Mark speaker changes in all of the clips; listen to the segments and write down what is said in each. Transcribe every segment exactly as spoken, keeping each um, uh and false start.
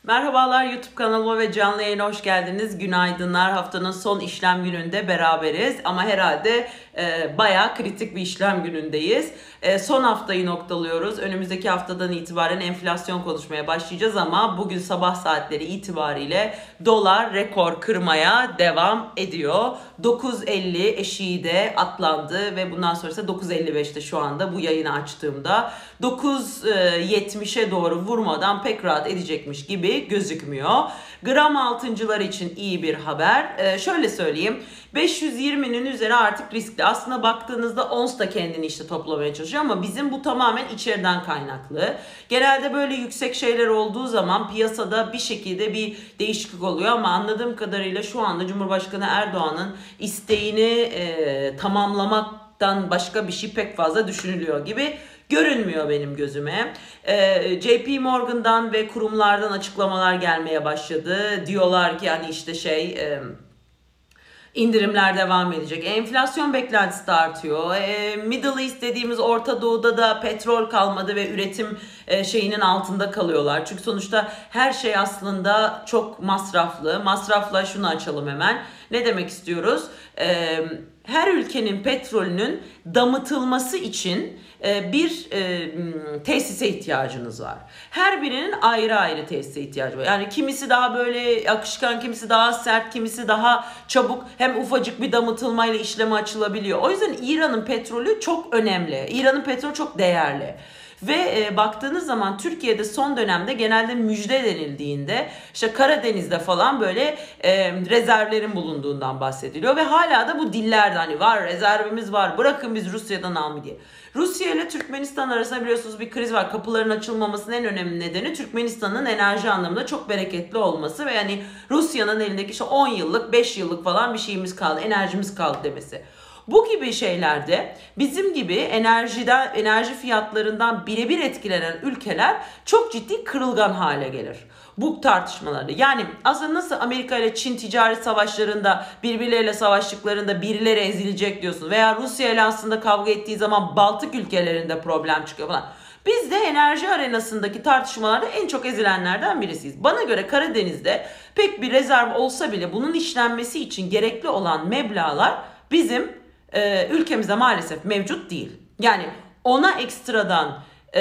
Speaker 1: Merhabalar YouTube kanalıma ve canlı yayına hoş geldiniz. Günaydınlar. Haftanın son işlem gününde beraberiz. Ama herhalde e, bayağı kritik bir işlem günündeyiz. E, son haftayı noktalıyoruz. Önümüzdeki haftadan itibaren enflasyon konuşmaya başlayacağız ama bugün sabah saatleri itibariyle dolar rekor kırmaya devam ediyor. dokuz elli eşiği de atlandı ve bundan sonrası dokuz elli beşte şu anda bu yayını açtığımda dokuz yetmişe doğru vurmadan pek rahat edecekmiş gibi gözükmüyor. Gram altıncılar için iyi bir haber. Ee, şöyle söyleyeyim. beş yüz yirminin üzeri artık riskli. Aslında baktığınızda ons da kendini işte toplamaya çalışıyor ama bizim bu tamamen içeriden kaynaklı. Genelde böyle yüksek şeyler olduğu zaman piyasada bir şekilde bir değişiklik oluyor ama anladığım kadarıyla şu anda Cumhurbaşkanı Erdoğan'ın isteğini e, tamamlamaktan başka bir şey pek fazla düşünülüyor gibi görünmüyor benim gözüme. Ee, J P Morgan'dan ve kurumlardan açıklamalar gelmeye başladı. Diyorlar ki hani işte şey e, indirimler devam edecek. Enflasyon beklentisi de artıyor. E, Middle East dediğimiz Orta Doğu'da da petrol kalmadı ve üretim e, şeyinin altında kalıyorlar. Çünkü sonuçta her şey aslında çok masraflı. Masrafla şunu açalım hemen. Ne demek istiyoruz? E, her ülkenin petrolünün damıtılması için bir e, tesise ihtiyacınız var. Her birinin ayrı ayrı tesise ihtiyacı var. Yani kimisi daha böyle akışkan, kimisi daha sert, kimisi daha çabuk. Hem ufacık bir damıtılmayla işleme açılabiliyor. O yüzden İran'ın petrolü çok önemli. İran'ın petrolü çok değerli. Ve e, baktığınız zaman Türkiye'de son dönemde genelde müjde denildiğinde işte Karadeniz'de falan böyle e, rezervlerin bulunduğundan bahsediliyor. Ve hala da bu dillerde hani var rezervimiz var bırakın biz Rusya'dan almayı diye. Rusya ile Türkmenistan arasında biliyorsunuz bir kriz var. Kapıların açılmamasının en önemli nedeni Türkmenistan'ın enerji anlamında çok bereketli olması. Ve yani Rusya'nın elindeki işte on yıllık beş yıllık falan bir şeyimiz kaldı, enerjimiz kaldı demesi. Bu gibi şeylerde bizim gibi enerjiden, enerji fiyatlarından birebir etkilenen ülkeler çok ciddi kırılgan hale gelir. Bu tartışmalarda yani aslında nasıl Amerika ile Çin ticaret savaşlarında birbirleriyle savaştıklarında birileri ezilecek diyorsun veya Rusya ile aslında kavga ettiği zaman Baltık ülkelerinde problem çıkıyor falan. Biz de enerji arenasındaki tartışmalarda en çok ezilenlerden birisiyiz. Bana göre Karadeniz'de pek bir rezerv olsa bile bunun işlenmesi için gerekli olan meblağlar bizim e, ülkemizde maalesef mevcut değil. Yani ona ekstradan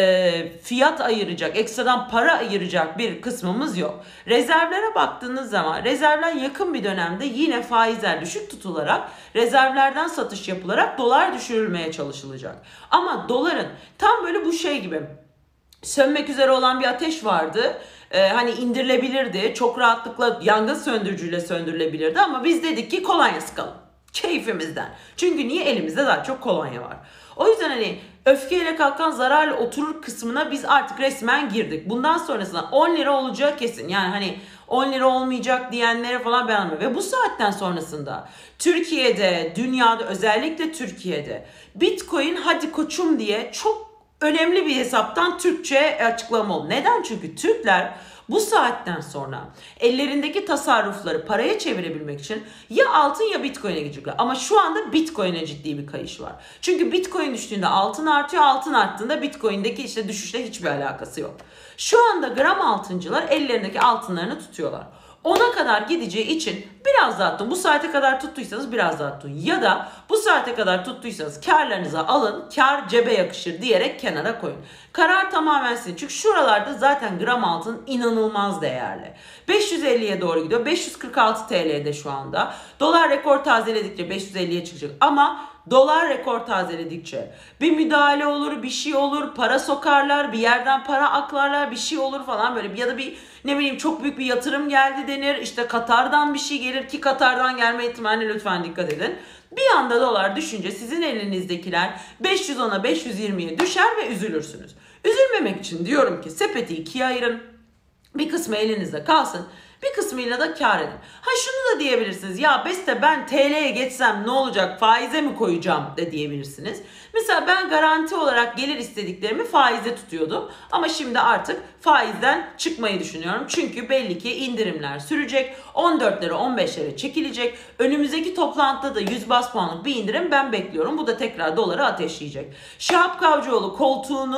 Speaker 1: e, fiyat ayıracak, ekstradan para ayıracak bir kısmımız yok. Rezervlere baktığınız zaman rezervler yakın bir dönemde yine faizler düşük tutularak rezervlerden satış yapılarak dolar düşürülmeye çalışılacak. Ama doların tam böyle bu şey gibi sönmek üzere olan bir ateş vardı. Ee, hani indirilebilirdi. Çok rahatlıkla yangın söndürücüyle söndürülebilirdi ama biz dedik ki kolonya sıkalım. Keyfimizden. Çünkü niye elimizde daha çok kolonya var. O yüzden hani öfkeyle kalkan zararla oturur kısmına biz artık resmen girdik. Bundan sonrasında on lira olacağı kesin. Yani hani on lira olmayacak diyenlere falan ben anlamıyorum. Ve bu saatten sonrasında Türkiye'de, dünyada özellikle Türkiye'de Bitcoin hadi koçum diye çok önemli bir hesaptan Türkçe açıklama oldu. Neden? Çünkü Türkler bu saatten sonra ellerindeki tasarrufları paraya çevirebilmek için ya altın ya Bitcoin'e gidecekler. Ama şu anda Bitcoin'e ciddi bir kayış var. Çünkü Bitcoin düştüğünde altın artıyor, altın arttığında Bitcoin'deki işte düşüşle hiçbir alakası yok. Şu anda gram altıncılar ellerindeki altınlarını tutuyorlar. Ona kadar gideceği için biraz daha tutun. Bu saate kadar tuttuysanız biraz daha tutun. Ya da bu saate kadar tuttuysanız karlarınızı alın, kar cebe yakışır diyerek kenara koyun. Karar tamamen sizin. Çünkü şuralarda zaten gram altın inanılmaz değerli. beş yüz elliye doğru gidiyor. beş yüz kırk altı T L'de şu anda. Dolar rekor tazeledikçe beş yüz elliye çıkacak. Ama dolar rekor tazeledikçe bir müdahale olur, bir şey olur, para sokarlar, bir yerden para aklarlar, bir şey olur falan böyle. Ya da bir ne bileyim çok büyük bir yatırım geldi denir. İşte Katar'dan bir şey gelir ki Katar'dan gelme ihtimaline lütfen dikkat edin. Bir anda dolar düşünce sizin elinizdekiler beş yüz ona beş yüz yirmiye düşer ve üzülürsünüz. Üzülmemek için diyorum ki sepeti ikiye ayırın. Bir kısmı elinizde kalsın. Bir kısmıyla da kar edin. Ha şunu da diyebilirsiniz. Ya Beste ben T L'ye geçsem ne olacak? Faize mi koyacağım da diyebilirsiniz. Mesela ben garanti olarak gelir istediklerimi faize tutuyordum. Ama şimdi artık faizden çıkmayı düşünüyorum. Çünkü belli ki indirimler sürecek. on dörtlere on beşlere çekilecek. Önümüzdeki toplantıda da yüz bas puanlık bir indirim ben bekliyorum. Bu da tekrar doları ateşleyecek. Şahap Kavcıoğlu koltuğunu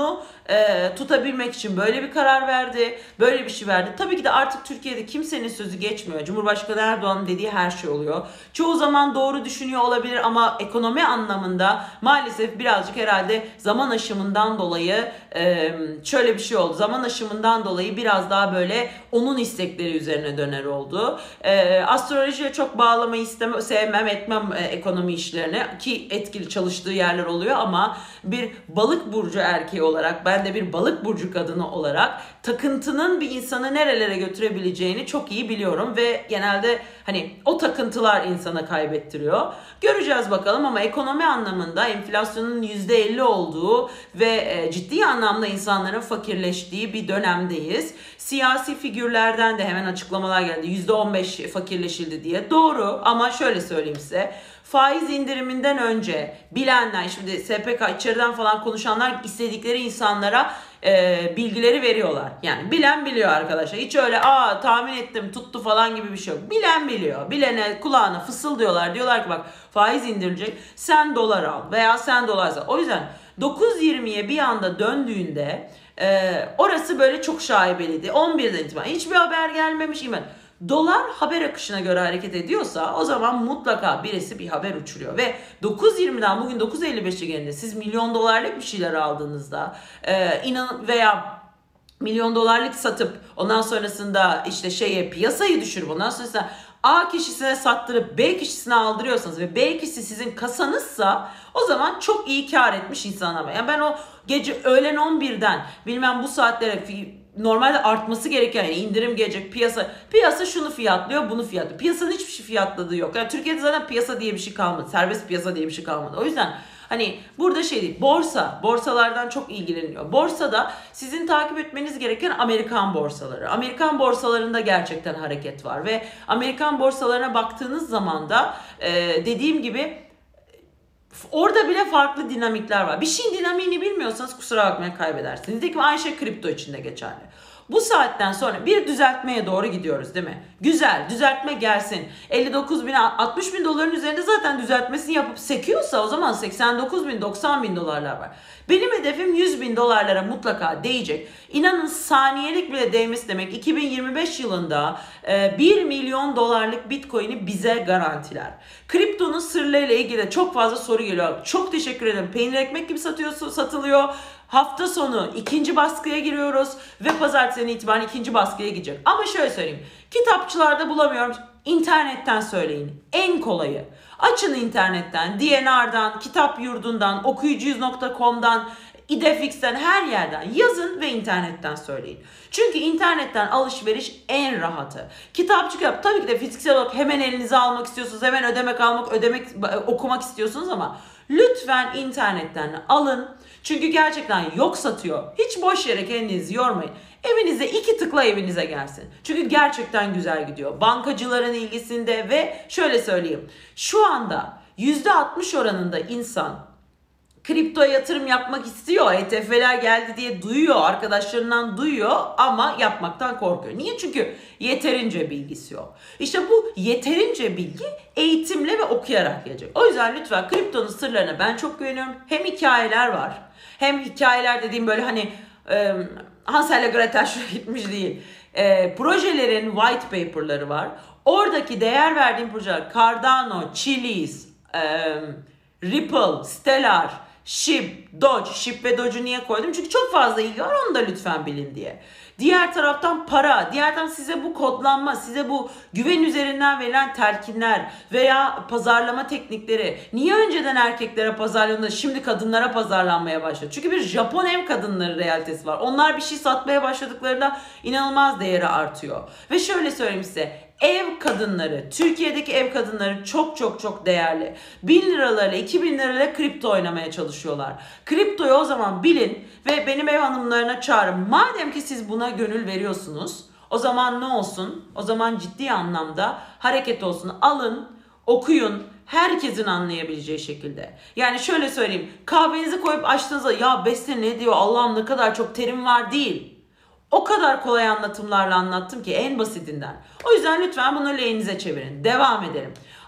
Speaker 1: e, tutabilmek için böyle bir karar verdi. Böyle bir şey verdi. Tabii ki de artık Türkiye'de kimsenin sözü geçmiyor. Cumhurbaşkanı Erdoğan'ın dediği her şey oluyor. Çoğu zaman doğru düşünüyor olabilir ama ekonomi anlamında maalesef birazcık herhalde zaman aşımından dolayı e, şöyle bir şey oldu. Zaman aşımından dolayı biraz daha böyle onun istekleri üzerine döner oldu. E, astrolojiye çok bağlamayı istemem, sevmem, etmem e, ekonomi işlerine ki etkili çalıştığı yerler oluyor ama bir balık burcu erkeği olarak, ben de bir balık burcu kadını olarak takıntının bir insanı nerelere götürebileceğini çok iyi biliyorum ve genelde hani o takıntılar insana kaybettiriyor. Göreceğiz bakalım ama ekonomi anlamında enflasyonun yüzde elli olduğu ve ciddi anlamda insanların fakirleştiği bir dönemdeyiz. Siyasi figürlerden de hemen açıklamalar geldi. yüzde on beş fakirleşildi diye. Doğru ama şöyle söyleyeyim size. Faiz indiriminden önce bilenler, şimdi S P K içeriden falan konuşanlar istedikleri insanlara e, bilgileri veriyorlar. Yani bilen biliyor arkadaşlar. Hiç öyle aa tahmin ettim tuttu falan gibi bir şey yok. Bilen biliyor. Bilene kulağına fısıldıyorlar. Diyorlar ki bak faiz indirilecek. Sen dolar al veya sen dolar al. O yüzden dokuz yirmiye bir anda döndüğünde e, orası böyle çok şaibeliydi. on birden itibaren hiçbir haber gelmemiş. Dolar haber akışına göre hareket ediyorsa o zaman mutlaka birisi bir haber uçuruyor. Ve dokuz yirmiden bugün dokuz elli beşe gelince siz milyon dolarlık bir şeyler aldığınızda e, inan veya milyon dolarlık satıp ondan sonrasında işte şeye piyasayı düşürüp ondan sonrasında A kişisine sattırıp B kişisine aldırıyorsanız ve B kişisi sizin kasanızsa o zaman çok iyi kar etmiş insanlar var. Yani ben o gece öğlen on birden bilmem bu saatlere normalde artması gereken yani indirim gelecek piyasa. Piyasa şunu fiyatlıyor, bunu fiyatlıyor. Piyasanın hiçbir şey fiyatladığı yok. Yani Türkiye'de zaten piyasa diye bir şey kalmadı. Serbest piyasa diye bir şey kalmadı. O yüzden hani burada şey değil. Borsa, borsalardan çok ilgileniyor. Borsada sizin takip etmeniz gereken Amerikan borsaları. Amerikan borsalarında gerçekten hareket var ve Amerikan borsalarına baktığınız zaman da e, dediğim gibi orada bile farklı dinamikler var. Bir şeyin dinamiğini bilmiyorsanız kusura bakmayın kaybedersiniz. Nitekim aynı şey kripto için de geçerli. Bu saatten sonra bir düzeltmeye doğru gidiyoruz değil mi? Güzel, düzeltme gelsin. elli dokuz bin, altmış bin doların üzerinde zaten düzeltmesini yapıp sekiyorsa o zaman seksen dokuz bin, doksan bin dolarlar var. Benim hedefim yüz bin dolarlara mutlaka değecek. İnanın saniyelik bile değmesi demek iki bin yirmi beş yılında bir milyon dolarlık Bitcoin'i bize garantiler. Kriptonun sırlarıyla ilgili çok fazla soru geliyor. Çok teşekkür ederim. Peynir ekmek gibi satıyorsun, satılıyor. Hafta sonu ikinci baskıya giriyoruz ve pazartesi itibaren ikinci baskıya gidecek. Ama şöyle söyleyeyim. Kitapçılarda bulamıyorum. İnternetten söyleyin. En kolayı. Açın internetten, D N R'dan, Kitap Yurdu'ndan, okuyucuyuz nokta com'dan, İdefix'ten her yerden yazın ve internetten söyleyin. Çünkü internetten alışveriş en rahatı. Kitapçık yap. Tabii ki de fiziksel olarak hemen elinize almak istiyorsunuz. Hemen ödemek almak, ödemek okumak istiyorsunuz ama lütfen internetten alın. Çünkü gerçekten yok satıyor. Hiç boş yere kendinizi yormayın. Evinize iki tıkla evinize gelsin. Çünkü gerçekten güzel gidiyor. Bankacıların ilgisinde ve şöyle söyleyeyim. Şu anda yüzde altmış oranında insan kriptoya yatırım yapmak istiyor. E T F'ler geldi diye duyuyor. Arkadaşlarından duyuyor ama yapmaktan korkuyor. Niye? Çünkü yeterince bilgisi yok. İşte bu yeterince bilgi eğitimle ve okuyarak gelecek. O yüzden lütfen kriptonun sırlarına ben çok güveniyorum. Hem hikayeler var. Hem hikayeler dediğim böyle hani e, Hansel ile Gretel şuraya gitmiş değil. E, projelerin white paper'ları var. Oradaki değer verdiğim projeler Cardano, Chiliz, e, Ripple, Stellar, Shib, Doge. Shib ve Doge'u niye koydum? Çünkü çok fazla ilgi var. Onu da lütfen bilin diye. Diğer taraftan para, diğer taraftan size bu kodlanma, size bu güven üzerinden verilen telkinler veya pazarlama teknikleri niye önceden erkeklere pazarlandı, şimdi kadınlara pazarlanmaya başladı? Çünkü bir Japon ev kadınları realitesi var. Onlar bir şey satmaya başladıklarında inanılmaz değeri artıyor. Ve şöyle söyleyeyim size. Ev kadınları, Türkiye'deki ev kadınları çok çok çok değerli. bin liralarla, iki bin liralarla kripto oynamaya çalışıyorlar. Kriptoyu o zaman bilin ve benim ev hanımlarına çağırın. Madem ki siz buna gönül veriyorsunuz, o zaman ne olsun? O zaman ciddi anlamda hareket olsun. Alın, okuyun. Herkesin anlayabileceği şekilde. Yani şöyle söyleyeyim. Kahvenizi koyup açtığınızda ya Beste ne diyor Allah'ım ne kadar çok terim var değil. O kadar kolay anlatımlarla anlattım ki en basitinden. O yüzden lütfen bunu lehinize çevirin. Devam edelim.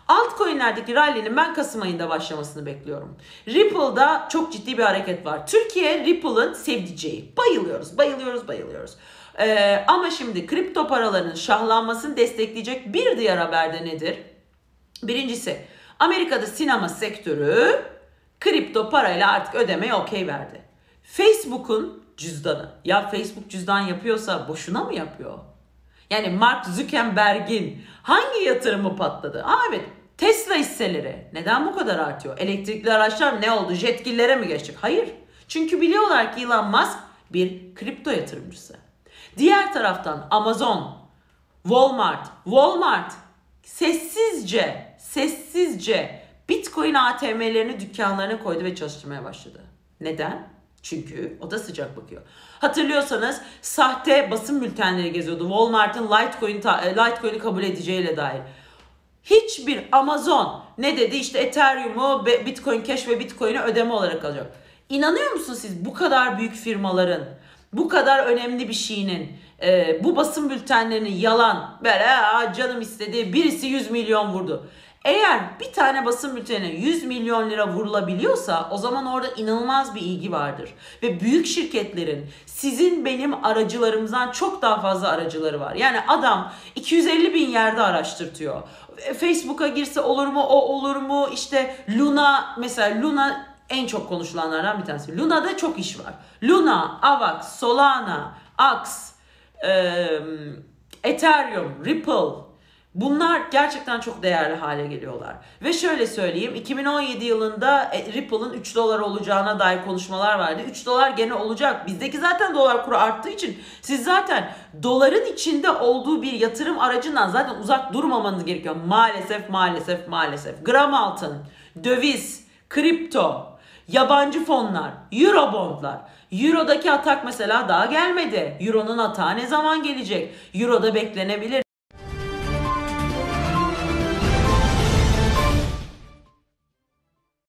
Speaker 1: Altcoin'lerdeki rally'nin ben Kasım ayında başlamasını bekliyorum. Ripple'da çok ciddi bir hareket var. Türkiye Ripple'ın sevdiceği. Bayılıyoruz, bayılıyoruz, bayılıyoruz. Ee, ama şimdi kripto paraların şahlanmasını destekleyecek bir diğer haber de nedir? Birincisi, Amerika'da sinema sektörü kripto parayla artık ödemeye okey verdi. Facebook'un cüzdanı. Ya Facebook cüzdan yapıyorsa boşuna mı yapıyor? Yani Mark Zuckerberg'in hangi yatırımı patladı? Aa evet, Tesla hisseleri neden bu kadar artıyor? Elektrikli araçlar ne oldu? Jetgillere mi geçecek? Hayır. Çünkü biliyorlar ki Elon Musk bir kripto yatırımcısı. Diğer taraftan Amazon, Walmart, Walmart sessizce, sessizce Bitcoin A T M'lerini dükkanlarına koydu ve çalıştırmaya başladı. Neden? Çünkü o da sıcak bakıyor. Hatırlıyorsanız sahte basın bültenleri geziyordu. Walmart'ın Litecoin, Litecoin'i kabul edeceğiyle dair. Hiçbir Amazon ne dedi? İşte Ethereum'u, Bitcoin Cash ve Bitcoin'i ödeme olarak alacak. İnanıyor musunuz siz bu kadar büyük firmaların, bu kadar önemli bir şeyinin, e, bu basın bültenlerinin yalan, böyle canım istedi, birisi yüz milyon vurdu. Eğer bir tane basın bültenine yüz milyon lira vurulabiliyorsa o zaman orada inanılmaz bir ilgi vardır. Ve büyük şirketlerin sizin benim aracılarımızdan çok daha fazla aracıları var. Yani adam iki yüz elli bin yerde araştırtıyor. Facebook'a girse olur mu, o olur mu? İşte Luna, mesela Luna en çok konuşulanlardan bir tanesi. Luna'da çok iş var. Luna, Avax, Solana, Ax, e, Ethereum, Ripple. Bunlar gerçekten çok değerli hale geliyorlar. Ve şöyle söyleyeyim, iki bin on yedi yılında Ripple'ın üç dolar olacağına dair konuşmalar vardı. üç dolar gene olacak. Bizdeki zaten dolar kuru arttığı için siz zaten doların içinde olduğu bir yatırım aracından zaten uzak durmamanız gerekiyor. Maalesef, maalesef, maalesef. Gram altın, döviz, kripto, yabancı fonlar, Eurobondlar. Euro'daki atak mesela daha gelmedi. Euro'nun atağı ne zaman gelecek? Euro'da beklenebilir.